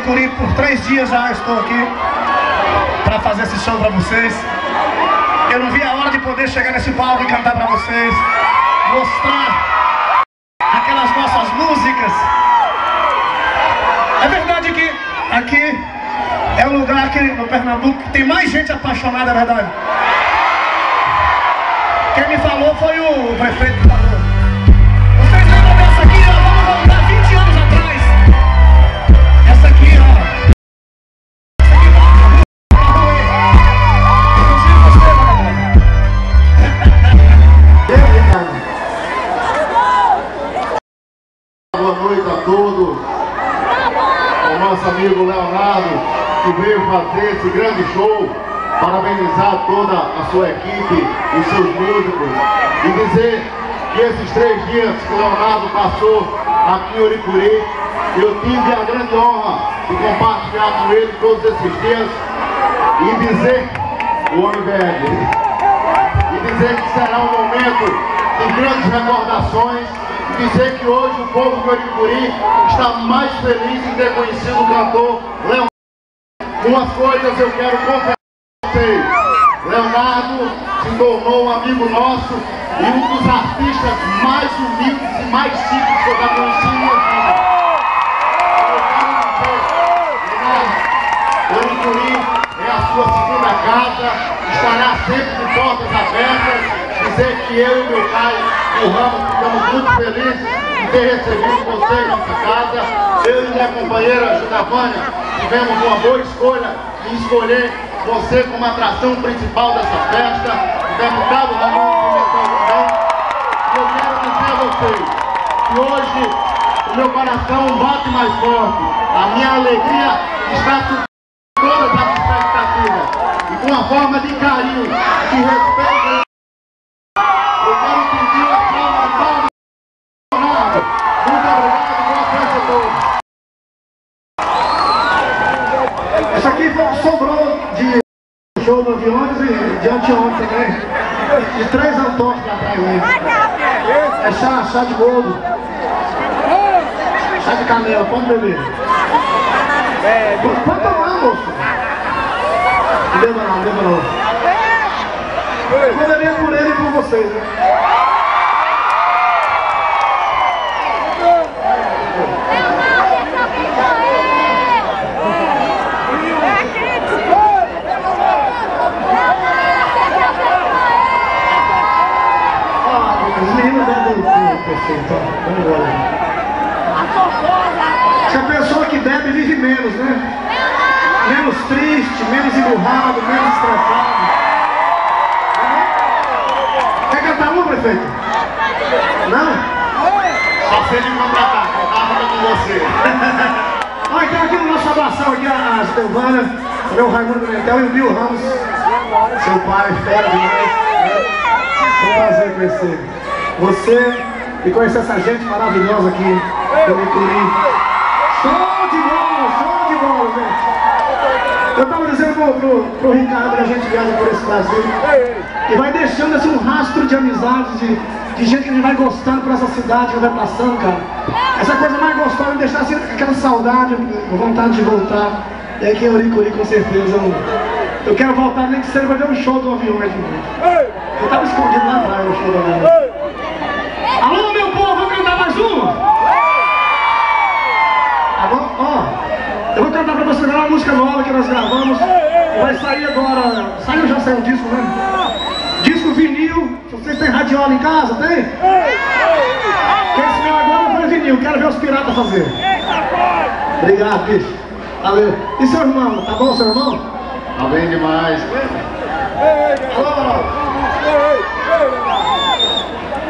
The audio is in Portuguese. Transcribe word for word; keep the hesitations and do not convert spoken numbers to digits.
Oricuri, por três dias já estou aqui para fazer esse show para vocês. Eu não vi a hora de poder chegar nesse palco e cantar para vocês, mostrar aquelas nossas músicas. É verdade que aqui é um lugar que no Pernambuco tem mais gente apaixonada, é verdade? Quem me falou foi o prefeito que falou. Vocês lembram dessa aqui, ó? Vamos voltar vinte anos atrás. Essa aqui, ó. Essa aqui, inclusive você, vagabundo. Boa noite a todos. O nosso amigo Leonardo, que veio fazer esse grande show. Parabenizar toda a sua equipe, os seus músicos, e dizer que esses três dias que o Leonardo passou aqui em Oricuri, eu tive a grande honra de compartilhar com ele todos esses dias, e dizer, o homem bebe, e dizer que será um momento de grandes recordações, e dizer que hoje o povo de Oricuri está mais feliz em ter conhecido o cantor Leonardo. Umas coisas eu quero confessar. Leonardo se tornou um amigo nosso e um dos artistas mais humildes e mais simples que eu já conheci na minha vida. Eu quero dizer, Leonardo, Oricuri é a sua segunda casa, estará sempre de portas abertas. Dizer que eu e meu pai, o Ramos, ficamos muito felizes de ter recebido você em nossa casa. Eu e minha companheira Judavânia tivemos uma boa escolha em escolher você como atração principal dessa festa, o deputado Ramon Pimentel também. E eu quero dizer a vocês que hoje o meu coração bate mais forte, a minha alegria está subindo todas as expectativas. E com uma forma de carinho, de respeito, eu quero pedir a palma para o Leonardo. Muito obrigado, boa festa a todos. Essa aqui sobrou de show do Aviões e de anteontem também. De três autógrafos pra trás aí. É chá, chá de boldo. Chá de canela, pode beber. Pode tomar, moço. Não beba não, não beba não. Eu vou beber por ele e por vocês, né? Perfeito, vamos embora. Se a pessoa que bebe vive menos, né? Menos triste, menos emburrado, menos estressado. Quer cantar uma, prefeito? Não? Só se ele contratar, contava com você. Ó, então aqui no nosso abração aqui, a Silvana, o meu Raimundo Pimentel e o Bill Ramos, seu pai, fera demais. É um prazer conhecer você e conhecer essa gente maravilhosa aqui do Oricuri. Show de bola, show de bola, gente. Eu estava dizendo pro, pro, pro Ricardo que a gente viaja por esse Brasil e vai deixando assim um rastro de amizades, de, de gente que a gente vai gostando por essa cidade que vai passando, cara. Essa coisa mais gostosa é deixar assim aquela saudade, vontade de voltar. E aqui em Oricuri, com certeza, eu, eu quero voltar nem que seja para ver um show do Avião de novo. Eu estava escondido lá atrás no show do Avião. Alô, meu povo, vamos cantar mais uma? Tá bom? Ó, eu vou cantar pra vocês uma música nova que nós gravamos. Vai sair agora. Saiu, já saiu o disco, né? Disco vinil. Vocês têm radiola em casa, tem? Quem se meu agora foi vinil. Quero ver os piratas fazer. Obrigado, bicho. Valeu. E seu irmão? Tá bom, seu irmão? Tá bem demais. Alô, alô.